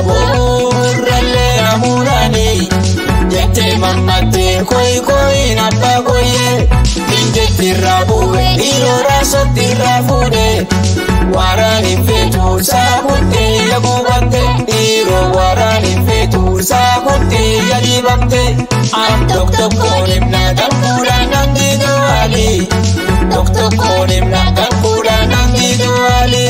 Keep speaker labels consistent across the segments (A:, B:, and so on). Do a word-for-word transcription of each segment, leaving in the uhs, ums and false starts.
A: faburralle amurani jette mamate koi koi napa koye injeti rabuwe ilora sotira fude warani fetu sabute yagubate iro warani fetu sabute yalibate am tok tok konim na dampura nandi doali tok tok konim na dampura nandi doali.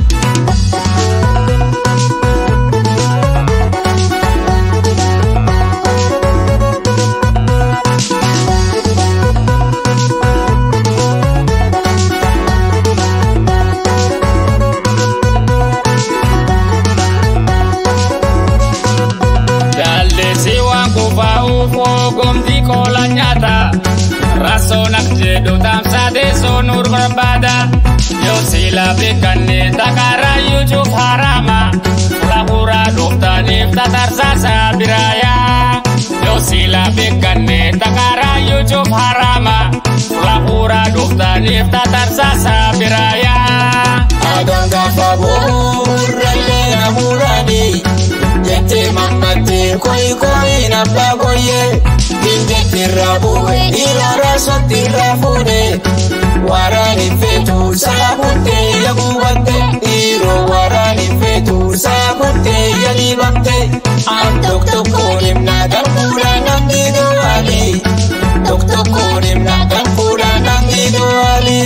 A: Gomti kola nyata rasonak jedo tamsa deso nur berbada yo sila bekane takara yujub harama labura dokta nifta tarsasa biraya yo sila bekane takara yujub harama labura dokta nifta tarsasa biraya aganga faburralle amurani jette mamate koi koi napa koye injeti rabuwe ilora sotira fude warani fetu sabute yagubate iro warani fetu sabute yalibate am tok tok konim na dampura nandi doali tok tok konim na dampura nandi doali.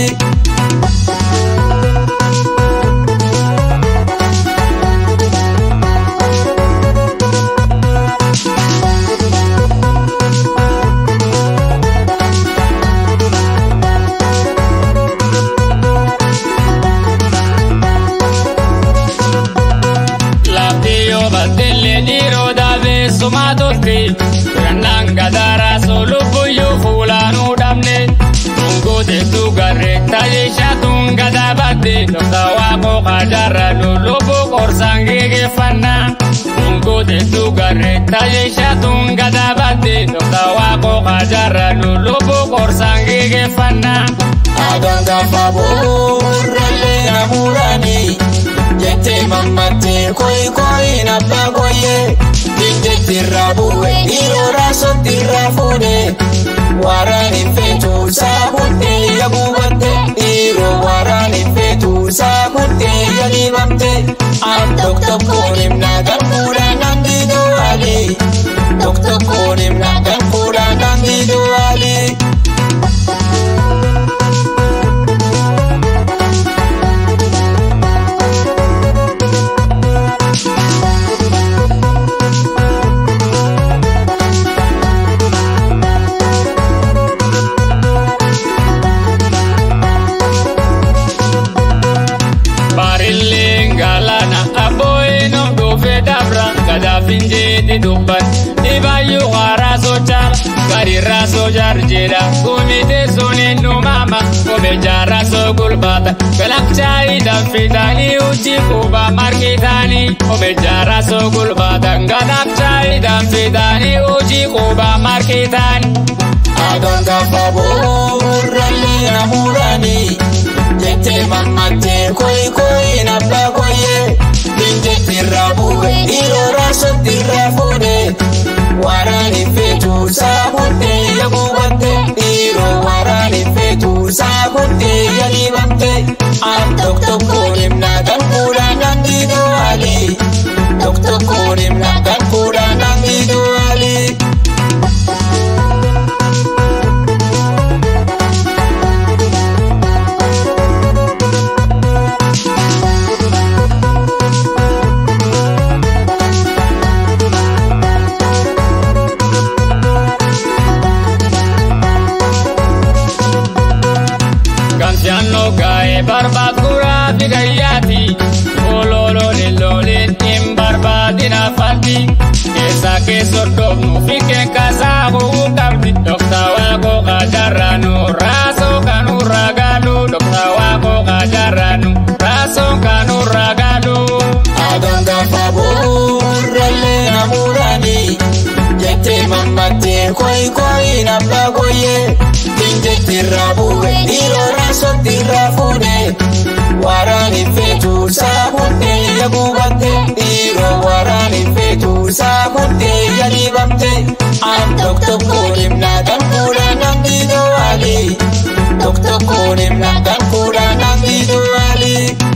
A: Sumadosti Rananga dara solo puyo fulano damne Tungo de tugare tajesha tunga dabate Noktawa ko kajara lulubo korsange gefana Tungo de tugare tajesha tunga dabate Noktawa ko kajara lulubo korsange gefana Aganga faburralle amurani jette mamate koi koi napa koye injeti rabuwe ilora sotira fude warani fetu sabute yagubate iro warani fetu sabute yalibate am tok tok konim na dampura nandi doali tok tok konim na dampura nandi doali. Finjeti duban dibayu gara sochar gari raso jarjeda kumite sone no mama kome jara so gulbata galak chai dan fidani uji kuba marketani kome jara so gulbata galak chai dan fidani uji kuba marketani aganga faburralle amurani jette mamate koi koi napa koye injeti rabuwe ilora sotira fude warani fetu sabute yagubate iro warani fetu sabute yalibate am tok tok konim na dampura nandi doali tok tok konim na dampura nandi doali. Janno gae barbat kura bigayati ololo lilolin im barbadina fati esa ke sordo mu fike casa bu kabdi dokta wa ko kajaranu raso kanu ragalu dokta wa ko kajaranu raso kanu ragalu aganga faburralle amurani jette mamate koi koi napa koye injeti rabuwe ilora sotira fude warani fetu sabute yagubate iro warani
B: saakute yadibamte an tok tok konim na dan kura nang didawali tok tok konim na dan kura nang didawali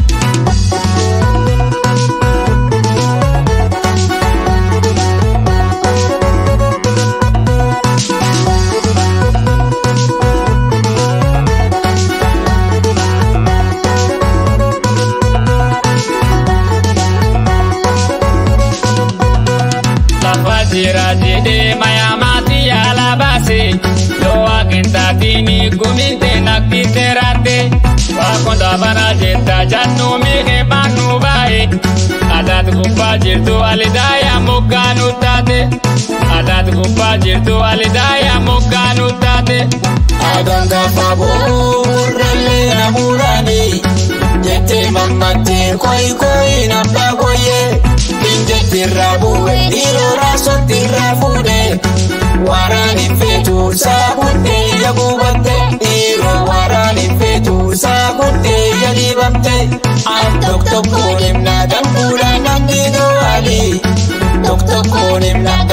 A: Jirajide maya mati ala basi doa kintatini guminte nakti terate wakonda bana jeta jannu mige banu bae adat gubba jirtu alidaya muganu tate adat gubba jirtu alidaya muganu tate
B: adanga fabu rele namurani jete mamate koi koi namba koye pinje tirabu diro raso tirafude warani fetu sabute yagubate diro warani fetu sabute yadibamte an tok tok konim na dan kura nang didawali tok tok konim na